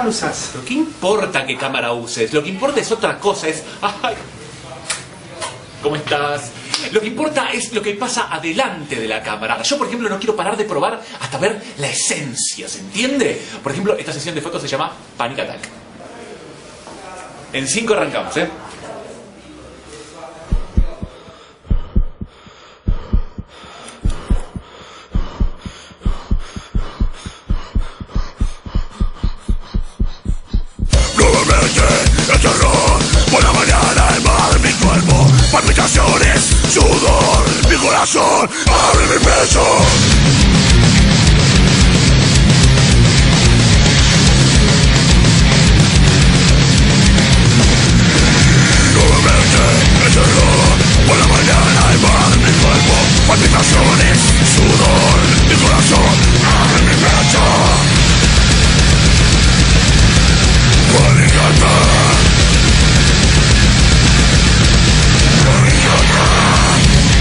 cámara usás? ¿Pero qué importa qué cámara uses? Lo que importa es otra cosa, es... ¡Ay! ¿Cómo estás? Lo que importa es lo que pasa adelante de la cámara. Yo, por ejemplo, no quiero parar de probar hasta ver la esencia, ¿se entiende? Por ejemplo, esta sesión de fotos se llama Panic Attack. En 5 arrancamos, ¿eh? El terror, por la mañana el mar en mi cuerpo, palpitaciones, sudor, mi corazón abre mi pecho. Nuevamente el terror, por la mañana el mar en mi cuerpo, palpitaciones, sudor, mi corazón abre mi pecho. Panic Attack. Panic Attack.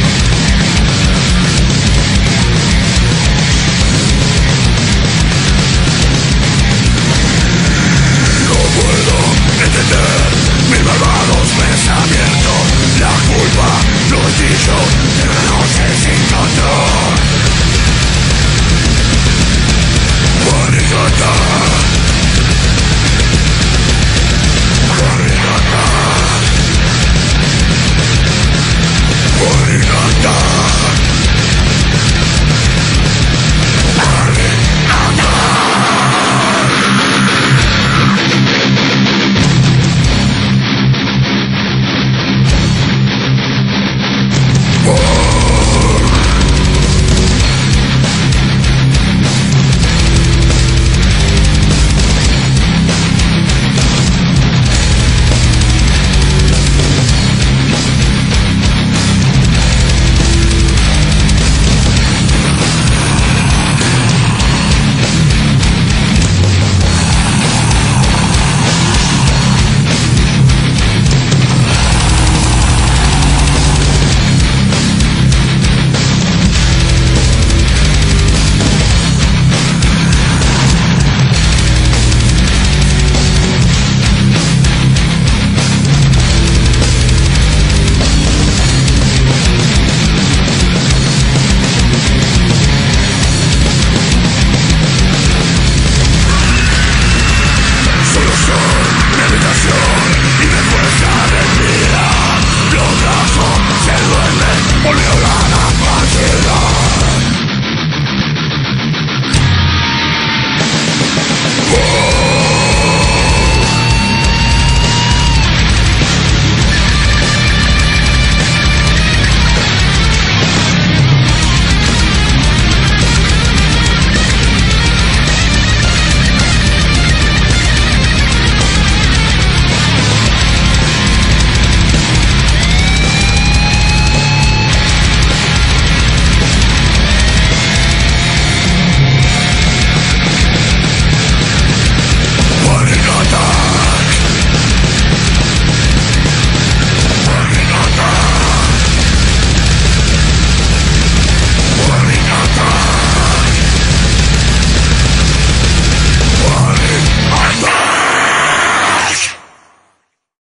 No puedo entender mis malvados pensamientos. La culpa, los dichos, de una noche sin control.